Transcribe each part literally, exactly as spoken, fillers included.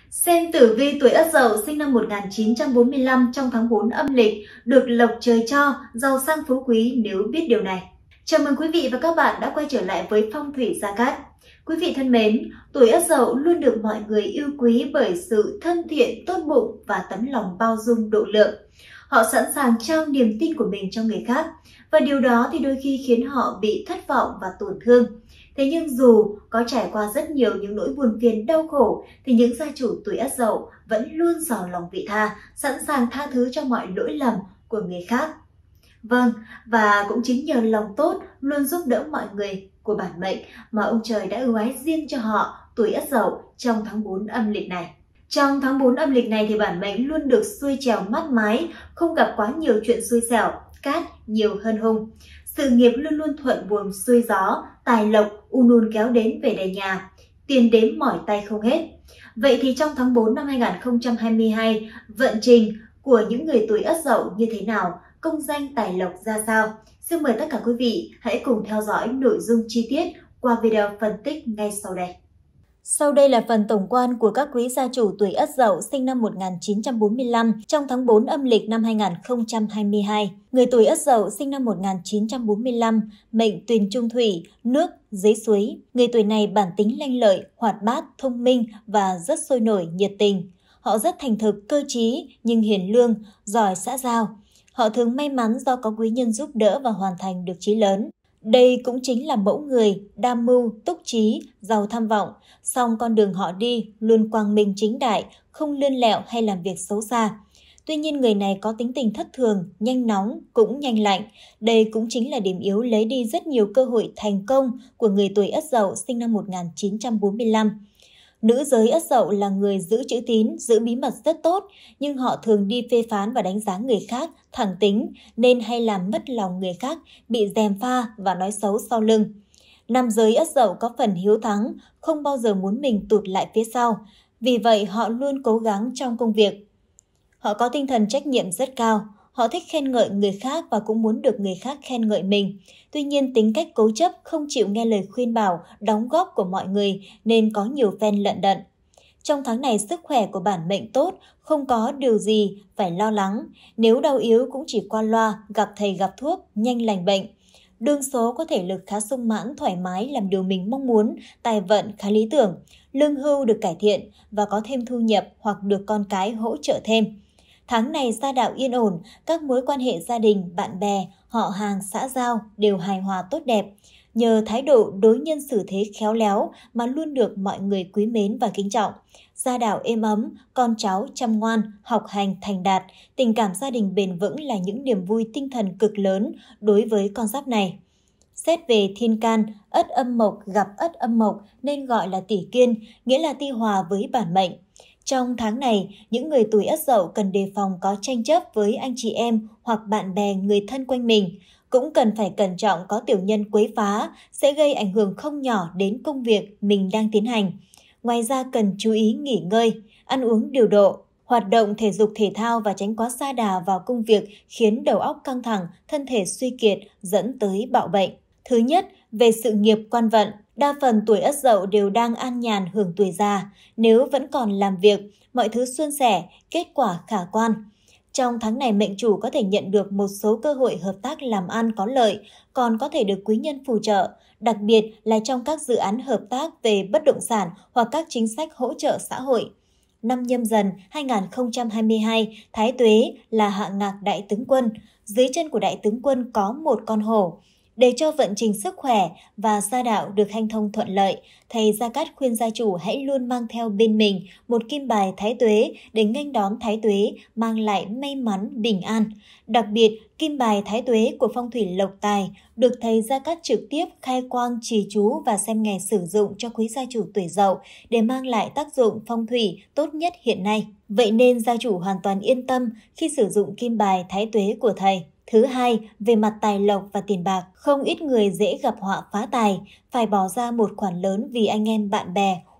Xem tử vi tuổi Ất Dậu sinh năm một nghìn chín trăm bốn mươi lăm trong tháng tư âm lịch được lộc trời cho, giàu sang phú quý nếu biết điều này. Chào mừng quý vị và các bạn đã quay trở lại với Phong thủy Gia Cát. Quý vị thân mến, tuổi Ất Dậu luôn được mọi người yêu quý bởi sự thân thiện, tốt bụng và tấm lòng bao dung độ lượng. Họ sẵn sàng trao niềm tin của mình cho người khác và điều đó thì đôi khi khiến họ bị thất vọng và tổn thương. Thế nhưng dù có trải qua rất nhiều những nỗi buồn phiền đau khổ thì những gia chủ tuổi Ất Dậu vẫn luôn giàu lòng vị tha, sẵn sàng tha thứ cho mọi lỗi lầm của người khác. Vâng, và cũng chính nhờ lòng tốt luôn giúp đỡ mọi người của bản mệnh mà ông trời đã ưu ái riêng cho họ tuổi Ất Dậu trong tháng tư âm lịch này. Trong tháng tư âm lịch này thì bản mệnh luôn được xuôi trèo mát mái, không gặp quá nhiều chuyện xui xẻo, cát nhiều hơn hung. Sự nghiệp luôn luôn thuận buồm xuôi gió, tài lộc un un kéo đến về đầy nhà, tiền đếm mỏi tay không hết. Vậy thì trong tháng tư năm hai nghìn không trăm hai mươi hai, vận trình của những người tuổi Ất Dậu như thế nào? Công danh tài lộc ra sao? Xin mời tất cả quý vị hãy cùng theo dõi nội dung chi tiết qua video phân tích ngay sau đây. Sau đây là phần tổng quan của các quý gia chủ tuổi Ất Dậu sinh năm một nghìn chín trăm bốn mươi lăm trong tháng tư âm lịch năm hai nghìn không trăm hai mươi hai. Người tuổi Ất Dậu sinh năm một nghìn chín trăm bốn mươi lăm, mệnh Tuyền Trung Thủy, nước, dưới suối. Người tuổi này bản tính lanh lợi, hoạt bát, thông minh và rất sôi nổi, nhiệt tình. Họ rất thành thực, cơ trí nhưng hiền lương, giỏi xã giao. Họ thường may mắn do có quý nhân giúp đỡ và hoàn thành được chí lớn. Đây cũng chính là mẫu người, đa mưu, túc trí, giàu tham vọng. Song con đường họ đi luôn quang minh chính đại, không lươn lẹo hay làm việc xấu xa. Tuy nhiên người này có tính tình thất thường, nhanh nóng, cũng nhanh lạnh. Đây cũng chính là điểm yếu lấy đi rất nhiều cơ hội thành công của người tuổi Ất Dậu sinh năm một nghìn chín trăm bốn mươi lăm. Nữ giới Ất Dậu là người giữ chữ tín, giữ bí mật rất tốt, nhưng họ thường đi phê phán và đánh giá người khác, thẳng tính, nên hay làm mất lòng người khác, bị gièm pha và nói xấu sau lưng. Nam giới Ất Dậu có phần hiếu thắng, không bao giờ muốn mình tụt lại phía sau, vì vậy họ luôn cố gắng trong công việc. Họ có tinh thần trách nhiệm rất cao, họ thích khen ngợi người khác và cũng muốn được người khác khen ngợi mình. Tuy nhiên tính cách cố chấp, không chịu nghe lời khuyên bảo, đóng góp của mọi người nên có nhiều phen lận đận. Trong tháng này sức khỏe của bản mệnh tốt, không có điều gì phải lo lắng. Nếu đau yếu cũng chỉ qua loa, gặp thầy gặp thuốc, nhanh lành bệnh. Đương số có thể lực khá sung mãn, thoải mái làm điều mình mong muốn, tài vận khá lý tưởng. Lương hưu được cải thiện và có thêm thu nhập hoặc được con cái hỗ trợ thêm. Tháng này gia đạo yên ổn, các mối quan hệ gia đình, bạn bè, họ hàng, xã giao đều hài hòa tốt đẹp. Nhờ thái độ đối nhân xử thế khéo léo mà luôn được mọi người quý mến và kính trọng. Gia đạo êm ấm, con cháu chăm ngoan, học hành thành đạt, tình cảm gia đình bền vững là những niềm vui tinh thần cực lớn đối với con giáp này. Xét về thiên can, Ất âm mộc gặp Ất âm mộc nên gọi là tỷ kiên, nghĩa là ti hòa với bản mệnh. Trong tháng này, những người tuổi Ất Dậu cần đề phòng có tranh chấp với anh chị em hoặc bạn bè người thân quanh mình. Cũng cần phải cẩn trọng có tiểu nhân quấy phá, sẽ gây ảnh hưởng không nhỏ đến công việc mình đang tiến hành. Ngoài ra cần chú ý nghỉ ngơi, ăn uống điều độ, hoạt động thể dục thể thao và tránh quá sa đà vào công việc khiến đầu óc căng thẳng, thân thể suy kiệt dẫn tới bạo bệnh. Thứ nhất, về sự nghiệp quan vận. Đa phần tuổi Ất Dậu đều đang an nhàn hưởng tuổi già. Nếu vẫn còn làm việc, mọi thứ suôn sẻ, kết quả khả quan. Trong tháng này mệnh chủ có thể nhận được một số cơ hội hợp tác làm ăn có lợi, còn có thể được quý nhân phù trợ, đặc biệt là trong các dự án hợp tác về bất động sản hoặc các chính sách hỗ trợ xã hội. Năm Nhâm Dần hai nghìn không trăm hai mươi hai, Thái Tuế là hạ ngạc đại tướng quân, dưới chân của đại tướng quân có một con hổ. Để cho vận trình sức khỏe và gia đạo được hanh thông thuận lợi, thầy Gia Cát khuyên gia chủ hãy luôn mang theo bên mình một kim bài Thái Tuế để nghênh đón Thái Tuế mang lại may mắn, bình an. Đặc biệt, kim bài Thái Tuế của phong thủy lộc tài được thầy Gia Cát trực tiếp khai quang trì chú và xem ngày sử dụng cho quý gia chủ tuổi Dậu để mang lại tác dụng phong thủy tốt nhất hiện nay. Vậy nên gia chủ hoàn toàn yên tâm khi sử dụng kim bài Thái Tuế của thầy. Thứ hai, về mặt tài lộc và tiền bạc, không ít người dễ gặp họa phá tài, phải bỏ ra một khoản lớn vì anh em bạn bè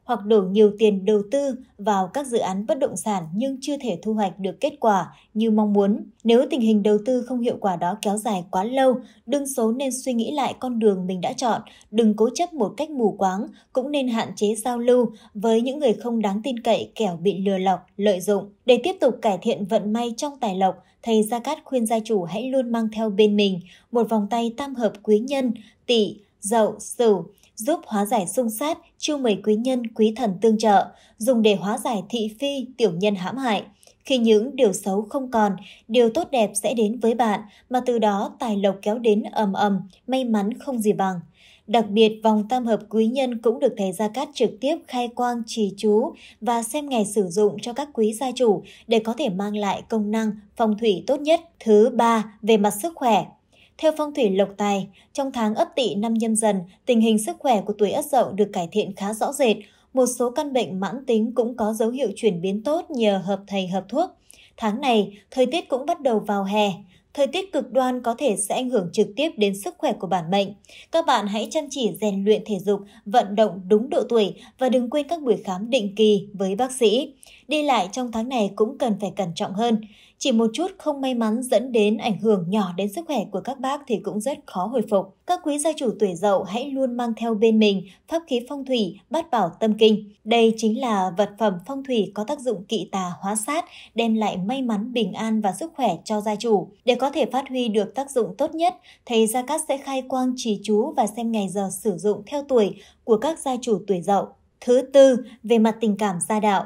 hoặc đổ nhiều tiền đầu tư vào các dự án bất động sản nhưng chưa thể thu hoạch được kết quả như mong muốn. Nếu tình hình đầu tư không hiệu quả đó kéo dài quá lâu, đương số nên suy nghĩ lại con đường mình đã chọn, đừng cố chấp một cách mù quáng, cũng nên hạn chế giao lưu với những người không đáng tin cậy kẻo bị lừa lọc, lợi dụng. Để tiếp tục cải thiện vận may trong tài lộc, thầy Gia Cát khuyên gia chủ hãy luôn mang theo bên mình một vòng tay tam hợp quý nhân, Tỵ, Dậu, Sửu, giúp hóa giải xung sát, chiêu mời quý nhân, quý thần tương trợ, dùng để hóa giải thị phi, tiểu nhân hãm hại. Khi những điều xấu không còn, điều tốt đẹp sẽ đến với bạn, mà từ đó tài lộc kéo đến ầm ầm, may mắn không gì bằng. Đặc biệt, vòng tam hợp quý nhân cũng được thầy Gia Cát trực tiếp khai quang trì chú và xem ngày sử dụng cho các quý gia chủ để có thể mang lại công năng phong thủy tốt nhất. Thứ ba, về mặt sức khỏe. Theo phong thủy lộc tài, trong tháng Ất Tỵ năm Nhâm Dần, tình hình sức khỏe của tuổi Ất Dậu được cải thiện khá rõ rệt. Một số căn bệnh mãn tính cũng có dấu hiệu chuyển biến tốt nhờ hợp thầy hợp thuốc. Tháng này, thời tiết cũng bắt đầu vào hè. Thời tiết cực đoan có thể sẽ ảnh hưởng trực tiếp đến sức khỏe của bản mệnh. Các bạn hãy chăm chỉ rèn luyện thể dục, vận động đúng độ tuổi và đừng quên các buổi khám định kỳ với bác sĩ. Đi lại trong tháng này cũng cần phải cẩn trọng hơn. Chỉ một chút không may mắn dẫn đến ảnh hưởng nhỏ đến sức khỏe của các bác thì cũng rất khó hồi phục. Các quý gia chủ tuổi Dậu hãy luôn mang theo bên mình pháp khí phong thủy Bát Bảo Tâm Kinh. Đây chính là vật phẩm phong thủy có tác dụng kỵ tà hóa sát, đem lại may mắn, bình an và sức khỏe cho gia chủ. Để có thể phát huy được tác dụng tốt nhất, thầy Gia Cát sẽ khai quang trì chú và xem ngày giờ sử dụng theo tuổi của các gia chủ tuổi Dậu. Thứ tư, về mặt tình cảm gia đạo.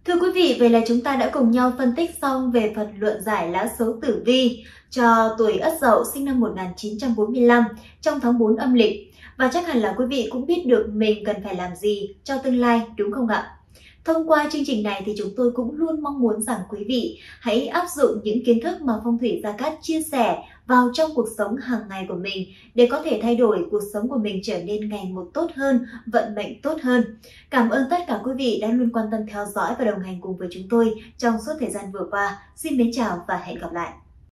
Thưa quý vị, vậy là chúng ta đã cùng nhau phân tích xong về phần luận giải lá số tử vi cho tuổi Ất Dậu sinh năm một nghìn chín trăm bốn mươi lăm trong tháng tư âm lịch. Và chắc hẳn là quý vị cũng biết được mình cần phải làm gì cho tương lai, đúng không ạ? Thông qua chương trình này thì chúng tôi cũng luôn mong muốn rằng quý vị hãy áp dụng những kiến thức mà Phong thủy Gia Cát chia sẻ vào trong cuộc sống hàng ngày của mình để có thể thay đổi cuộc sống của mình trở nên ngày một tốt hơn, vận mệnh tốt hơn. Cảm ơn tất cả quý vị đã luôn quan tâm theo dõi và đồng hành cùng với chúng tôi trong suốt thời gian vừa qua. Xin mến chào và hẹn gặp lại!